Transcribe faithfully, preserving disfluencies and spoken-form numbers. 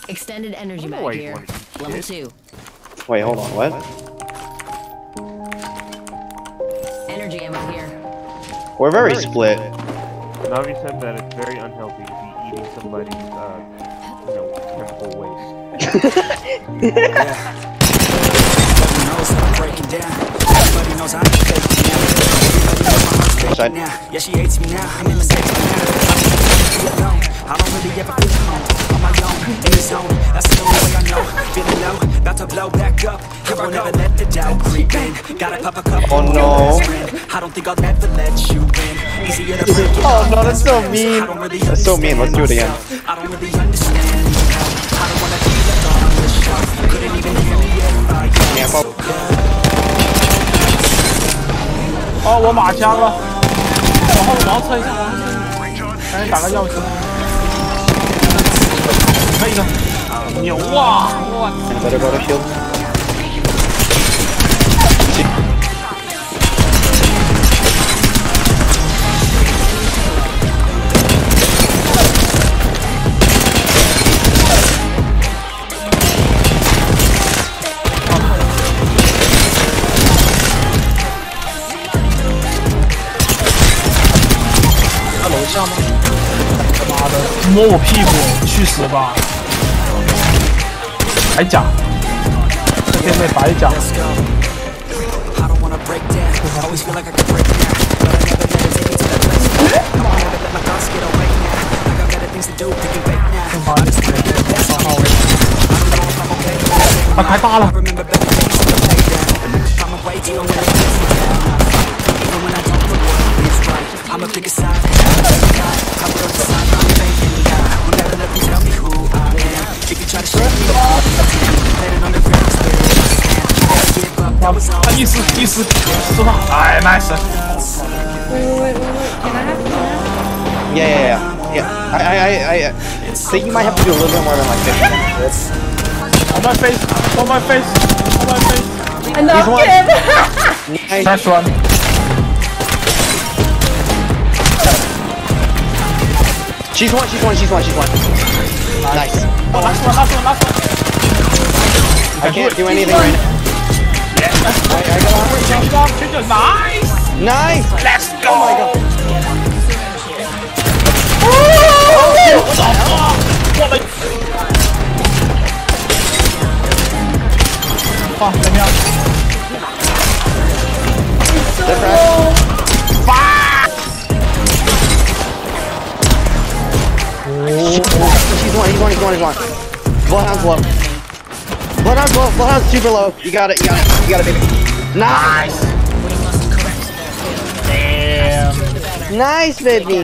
Extended energy I don't know bag why you here. wanna eat Level shit. two. Wait, hold on, what? Energy ammo here. We're very split. Navi said that it's very unhealthy to be eating somebody's, uh, you know, chemical waste. Yeah. Everybody knows that I'm breaking down. Everybody knows I'm fake now. Everybody knows my heart's fake now. Yeah, she hates me now. I'm in the same now. I alone. I don't really ever feel home. On my own, in the zone. That's the only way I know. Feeling low, about to blow back up. Here I'll never let the doubt creep in. Gotta pop a couple. Oh no. I don't think I'll ever let you in. Easier to break it. Oh no, that's so mean. That's so mean. Let's do it again. I don't really understand. I don't wanna be the on the show. Couldn't even hear me if I Yeah, so but- good. 哦，我马枪了，往后往后撤一下，往后撤一下，赶紧打个钥匙。可以的，牛啊！哇！ Better go to shield. 在楼下吗？他妈的，摸我屁股，去死吧！白甲，这边被白甲。 Let's go. I don't wanna break down. Always feel like I could break down, but I never let it take me to that place. I won't ever let my thoughts get away now. I got better things to do, thinking fake now. I just wanna do the best. I don't know if I'm okay. 他开大 I 了， remember better things to lay down. I'm away, even when it takes me down. Even when I don't know what is right, I'ma pick a side. I will decide I'm faking now. Will never let them tell me who I am. If you try to shake me off, let it on the ground. 他意思意思，是吧？哎 ，nice。 Wait, wait, wait, wait, wait. Can I have can Yeah, yeah, yeah. Yeah. I, I, I, I think you might have to do a little bit more than like fifty minutes. On my face, on my face, on my face. I knocked one. him! Nice. Nice one. She's one, she's one, she's one, she's one. Nice. Oh, last one, last one, last one. I can't do anything right now. Change it up, change it. Nice. Nice! Let's go. Oh my god. Oh, what the fuck? 我的。放怎么样？ She's one, he's one, he's one, he's one. Bloodhound's low. Bloodhound's low, Bloodhound's super low. You got it, you got it, you got it, baby. Nice! Damn. Nice, baby!